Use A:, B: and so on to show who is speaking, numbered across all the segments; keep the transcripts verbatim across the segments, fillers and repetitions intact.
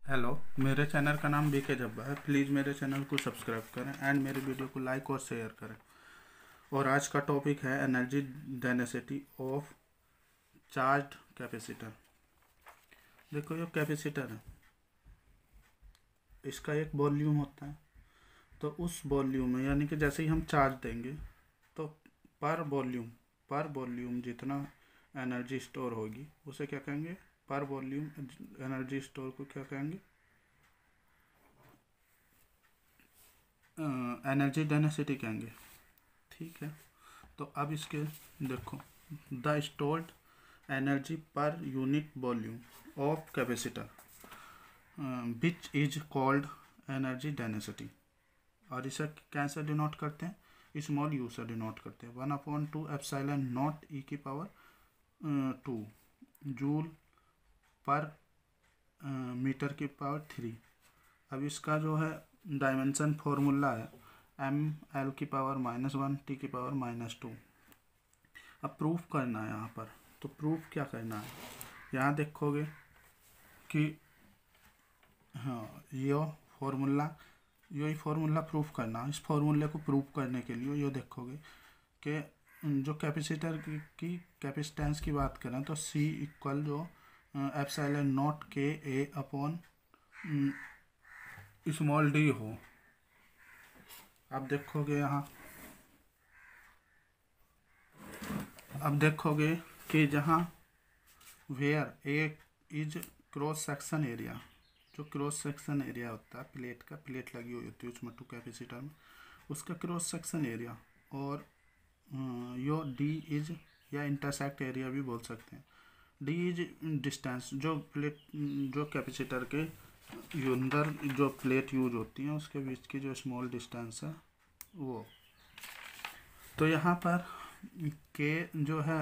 A: Hello, मेरे channel का नाम बी के जब्बा है। प्लीज़ मेरे चैनल को सब्सक्राइब करें एंड मेरे वीडियो को लाइक और शेयर करें। और आज का टॉपिक है energy density of charged capacitor. देखो, ये कैपेसिटर है, इसका एक वॉल्यूम होता है। तो उस वॉल्यूम में यानी कि जैसे ही हम चार्ज देंगे तो पर वॉल्यूम पर वॉल्यूम जितना एनर्जी स्टोर होगी उसे क्या कहेंगे? पर वॉल्यूम एनर्जी स्टोर को क्या कहेंगे? एनर्जी डेंसिटी कहेंगे। ठीक है, तो अब इसके देखो, the stored energy per unit volume of capacitor which is called energy density. और इसे कैसे डिनोट करते हैं? स्मॉल यू से डिनोट करते हैं। One upon two epsilon naught E की power two joule per metre की पावर थ्री। अब इसका जो है डायमेंशन फॉर्मूला है एम एल की पावर माइनस वन टी की पावर माइनस टू। अब प्रूफ करना है यहाँ पर। तो प्रूफ क्या करना है? यहाँ देखोगे कि हाँ, ये फॉर्मूला यही फॉर्मूला प्रूफ करना। इस फॉर्मूले को प्रूफ करने के लिए ये देखोगे कि जो कैपेसिटर की, की कैपेसिटेंस की बात करें तो सी इक्वल जो epsilon not K A upon small D हो। अब देखोगे यहाँ अब देखोगे कि जहाँ where A is cross section area, जो क्रॉस सेक्शन एरिया होता है प्लेट का, प्लेट लगी हुई होती है उसमें टू कैपेसिटर में, उसका क्रॉस सेक्शन एरिया, और यो डी इज या इंटरसेक्ट एरिया भी बोल सकते हैं। डी इज डिस्टेंस, जो प्लेट जो कैपेसिटर के अंदर जो प्लेट यूज होती है उसके बीच की जो स्मॉल डिस्टेंस है वो। तो यहाँ पर के जो है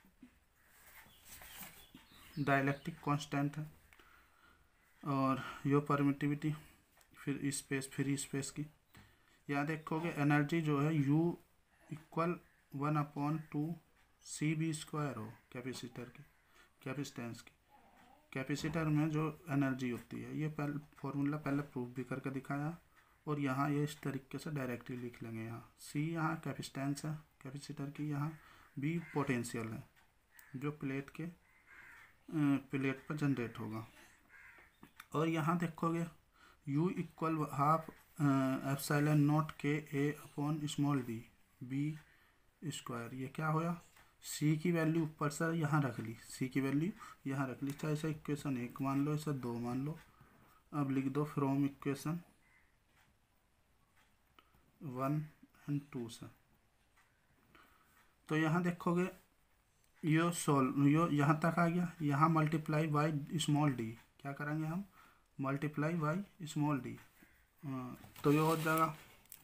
A: डाइलेक्ट्रिक कांस्टेंट है, और यो परमिटिविटी फिर स्पेस फ्री स्पेस की। यहाँ देखोगे एनर्जी जो है U equal one upon two C B square हो कैपेसिटर की कैपेसिटेंस की। कैपेसिटर में जो एनर्जी होती है, ये पहले फॉर्मूला पहले प्रूफ भी करके दिखाया, और यहाँ ये इस तरीके से डायरेक्टली लिख लेंगे। यहाँ सी यहाँ कैपेसिटेंस है कैपेसिटर की, यहाँ बी पोटेंशियल है जो प्लेट के प्लेट पर जनरेट होगा। और यहाँ देखोगे U equal half epsilon not K A upon small B B square. ये क्या होया? C की वैल्यू ऊपर से यहाँ रख ली, C की वैल्यू यहाँ रख ली, चाहे इसे इक्वेशन एक मान लो, इसे दो मान लो। अब लिख दो from equation one and two से। तो यहाँ देखोगे यो सोल्व यो यहाँ तक आ गया। यहाँ मल्टीप्लाई बाई स्मॉल डी, क्या करेंगे हम? Multiply by small D. तो ये हो जाएगा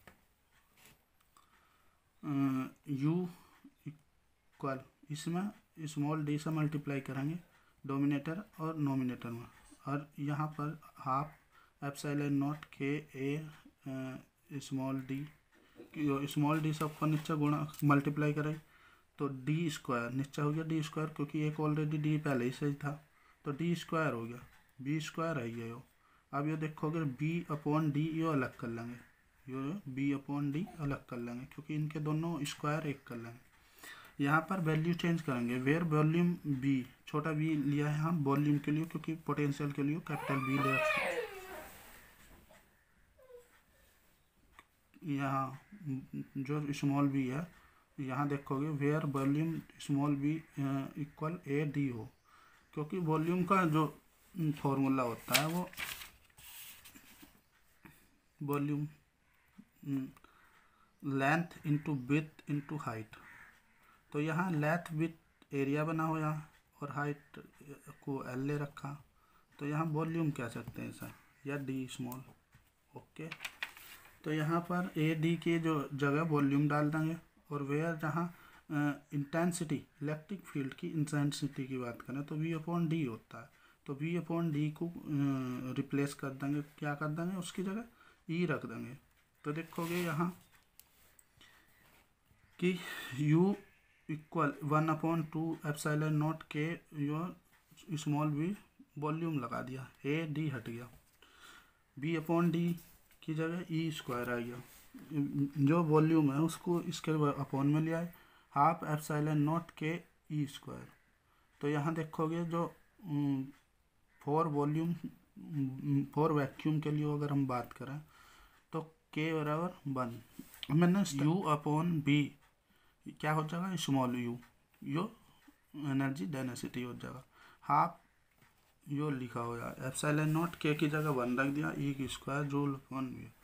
A: यू इक्वल, इसमें स्मॉल डी से मल्टीप्लाई करेंगे डोमिनेटर और नोमिनेटर में, और यहाँ पर half epsilon not K A small D, small D से ऊपर नीचे गुणा मल्टीप्लाई करें तो डी स्क्वायर नीचे हो गया डी स्क्वायर, क्योंकि एक ऑलरेडी डी पहले ही सही था, तो डी स्क्वायर हो गया, बी स्क्वायर है ये। अब ये देखोगे बी अपॉन डी ये अलग कर लेंगे, ये बी अपॉन डी अलग कर लेंगे, क्योंकि इनके दोनों स्क्वायर एक कर लेंगे। यहाँ पर वैल्यू चेंज करेंगे, वेयर वॉल्यूम बी, छोटा बी लिया है हम वॉल्यूम के लिए, क्योंकि पोटेंशियल के लिए कैपिटल बी ले रखा है। यहाँ जो स्मॉल बी है, यहाँ देखोगे where volume small B equal A D हो, क्योंकि वॉल्यूम का जो फॉर्मूला होता है वो volume length into width into height. तो यहाँ लेंथ विड्थ एरिया बना हुआ और हाइट को एल ले रखा, तो यहाँ वॉल्यूम कह सकते हैं सर, या डी स्मॉल। ओके, तो यहाँ पर ए डी की जो जगह वॉल्यूम डाल देंगे, और वेयर जहाँ इंटेंसिटी इलेक्ट्रिक फील्ड की इंटेंसिटी की बात करें तो वी अपॉन डी होता है, तो वी अपॉन डी को रिप्लेस कर देंगे, क्या कर देंगे उसकी जगह ई रख देंगे। तो देखोगे यहाँ कि U equal one upon two epsilon not के यो स्मॉल वी वॉल्यूम लगा दिया, ए डी हट गया। बी अपॉन डी की जगह ई स्क्वायर आ गया, जो वॉल्यूम है उसको इसके अपॉन में लिया है, हाफ एप्सिलॉन नॉट के ई स्क्वायर। तो यहाँ देखोगे जो फॉर वॉल्यूम फॉर वैक्यूम के लिए अगर हम बात करें तो के बराबर वन, मैंने यू अपॉन बी क्या हो जाएगा स्मॉल यू, यो एनर्जी डेंसिटी हो जाएगा, हाफ यो लिखा हो जाएगा एप्सिलॉन नॉट के की जगह वन रख दिया, ई की स्क्वायर जूल अपॉन वी।